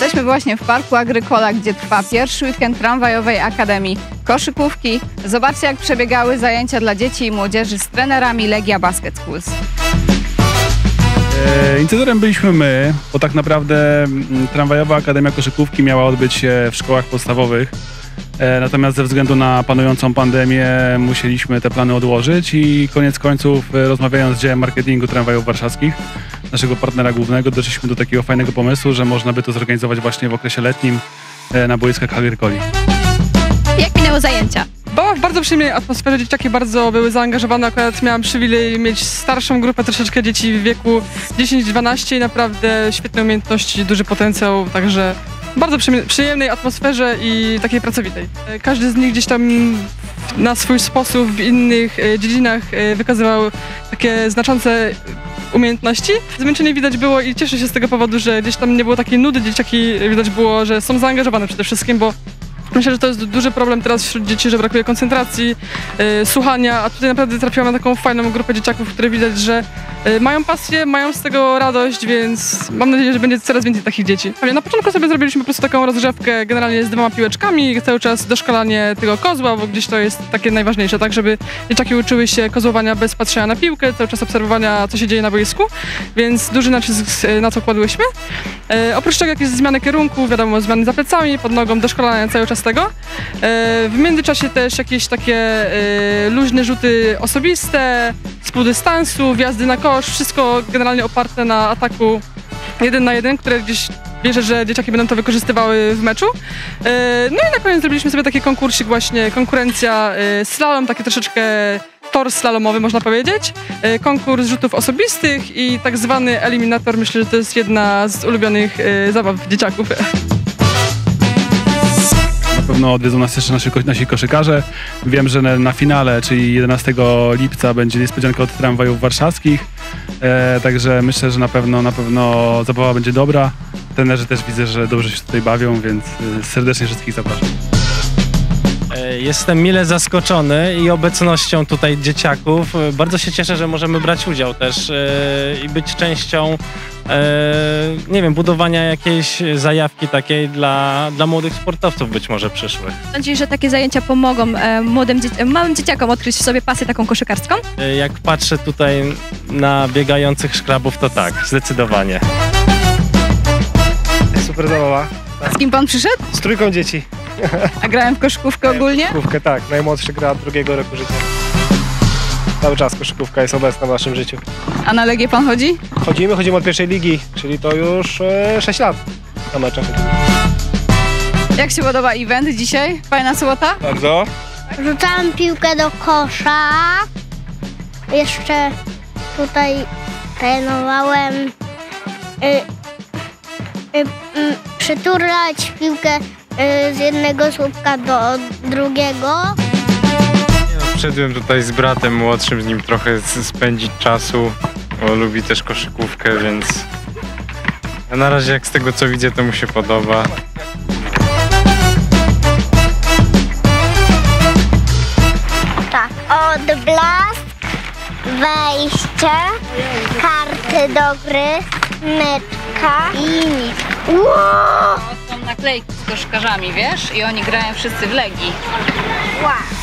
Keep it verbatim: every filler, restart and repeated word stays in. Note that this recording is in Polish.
Jesteśmy właśnie w Parku Agrykola, gdzie trwa pierwszy weekend tramwajowej Akademii Koszykówki. Zobaczcie, jak przebiegały zajęcia dla dzieci i młodzieży z trenerami Legia Basket Schools. Inicjatorem byliśmy my, bo tak naprawdę tramwajowa Akademia Koszykówki miała odbyć się w szkołach podstawowych. Natomiast ze względu na panującą pandemię musieliśmy te plany odłożyć i koniec końców, rozmawiając z działem marketingu tramwajów warszawskich, naszego partnera głównego, doszliśmy do takiego fajnego pomysłu, że można by to zorganizować właśnie w okresie letnim na boiskach Agrykoli. Jak minęły zajęcia? Była w bardzo przyjemnej atmosferze, dzieciaki bardzo były zaangażowane, akurat miałam przywilej mieć starszą grupę, troszeczkę dzieci w wieku dziesięć dwanaście i naprawdę świetne umiejętności, duży potencjał, także w bardzo przyjemnej atmosferze i takiej pracowitej. Każdy z nich gdzieś tam na swój sposób w innych dziedzinach wykazywał takie znaczące umiejętności. Zmęczenie widać było i cieszę się z tego powodu, że gdzieś tam nie było takiej nudy, dzieciaki widać było, że są zaangażowane przede wszystkim, bo myślę, że to jest duży problem teraz wśród dzieci, że brakuje koncentracji, yy, słuchania, a tutaj naprawdę trafiłam na taką fajną grupę dzieciaków, które widać, że yy, mają pasję, mają z tego radość, więc mam nadzieję, że będzie coraz więcej takich dzieci. Na początku sobie zrobiliśmy po prostu taką rozgrzewkę generalnie z dwoma piłeczkami, cały czas doszkalanie tego kozła, bo gdzieś to jest takie najważniejsze, tak, żeby dzieciaki uczyły się kozłowania bez patrzenia na piłkę, cały czas obserwowania, co się dzieje na boisku, więc duży nacisk na to kładłyśmy. Yy, oprócz tego jakieś zmiany kierunku, wiadomo, zmiany za plecami, pod nogą, doszkalania cały czas tego. W międzyczasie też jakieś takie luźne rzuty osobiste, z półdystansu, wjazdy na kosz, wszystko generalnie oparte na ataku jeden na jeden, które gdzieś wierzę, że dzieciaki będą to wykorzystywały w meczu. No i na koniec zrobiliśmy sobie taki konkursik właśnie, konkurencja slalom, taki troszeczkę tor slalomowy można powiedzieć, konkurs rzutów osobistych i tak zwany eliminator, myślę, że to jest jedna z ulubionych zabaw dzieciaków. Na pewno odwiedzą nas jeszcze nasi, nasi koszykarze. Wiem, że na, na finale, czyli jedenastego lipca, będzie niespodzianka od tramwajów warszawskich. E, także myślę, że na pewno, na pewno zabawa będzie dobra. Trenerzy też widzę, że dobrze się tutaj bawią, więc serdecznie wszystkich zapraszam. Jestem mile zaskoczony i obecnością tutaj dzieciaków. Bardzo się cieszę, że możemy brać udział też i być częścią, nie wiem, budowania jakiejś zajawki takiej dla, dla młodych sportowców być może przyszłych. Mam nadzieję, że takie zajęcia pomogą młodym, małym dzieciakom odkryć w sobie pasję taką koszykarską? Jak patrzę tutaj na biegających szkrabów, to tak, zdecydowanie. Super zabawa. Z kim pan przyszedł? Z trójką dzieci. A grałem w koszykówkę ogólnie? Koszykówkę, tak. Najmłodszy gra od drugiego roku życia. Cały czas koszykówka jest obecna w naszym życiu. A na Legię pan chodzi? Chodzimy, chodzimy od pierwszej ligi, czyli to już e, sześć lat na meczach. Jak się podoba event dzisiaj? Fajna sobota? Bardzo. Rzucałam piłkę do kosza. Jeszcze tutaj trenowałem y, y, y, przyturlać piłkę z jednego słupka do drugiego. Wszedłem tutaj z bratem młodszym, z nim trochę spędzić czasu, bo lubi też koszykówkę, więc na razie jak z tego co widzę, to mu się podoba. Tak, odblask, wejście, karty do gry, meczka i nic. Są naklejki z koszykarzami, wiesz? I oni grają wszyscy w Legii. Wow.